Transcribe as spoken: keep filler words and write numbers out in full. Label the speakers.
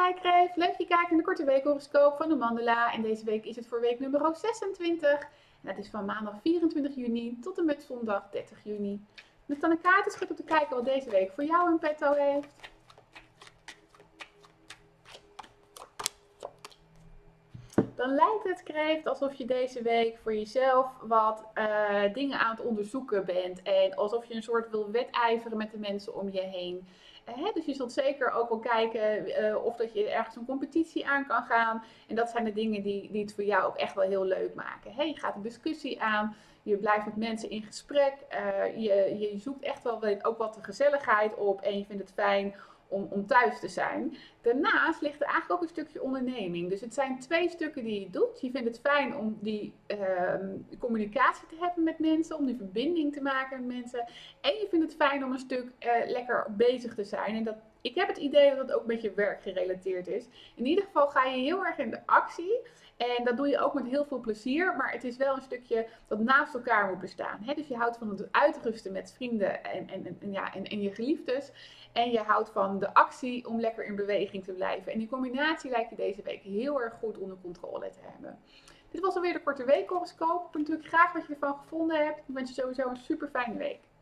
Speaker 1: Hi Kreef, leuk je kijkt naar de korte weekhoroscoop van de Mandala. En deze week is het voor week nummer zesentwintig. En dat is van maandag vierentwintig juni tot en met zondag dertig juni. Er staan een kaartenschut om te kijken wat deze week voor jou in petto heeft. Dan lijkt het, Kreeft, alsof je deze week voor jezelf wat uh, dingen aan het onderzoeken bent. En alsof je een soort wil wedijveren met de mensen om je heen. Uh, dus je zult zeker ook wel kijken uh, of dat je ergens een competitie aan kan gaan. En dat zijn de dingen die, die het voor jou ook echt wel heel leuk maken. Hey, je gaat een discussie aan. Je blijft met mensen in gesprek. Uh, je, je zoekt echt wel ook wat de gezelligheid op. En je vindt het fijn Om, om thuis te zijn. Daarnaast ligt er eigenlijk ook een stukje onderneming. Dus het zijn twee stukken die je doet. Je vindt het fijn om die uh, communicatie te hebben met mensen, om die verbinding te maken met mensen. En je vindt het fijn om een stuk uh, lekker bezig te zijn. En dat, ik heb het idee dat het ook een beetje werkgerelateerd is. In ieder geval ga je heel erg in de actie. En dat doe je ook met heel veel plezier. Maar het is wel een stukje dat naast elkaar moet bestaan. Hè? Dus je houdt van het uitrusten met vrienden en, en, en, ja, en, en je geliefdes. En je houdt van de actie om lekker in beweging te blijven. En die combinatie lijkt je deze week heel erg goed onder controle te hebben. Dit was alweer de korte weekhoroscoop. Ik hoop natuurlijk graag wat je ervan gevonden hebt. Ik wens je sowieso een super fijne week.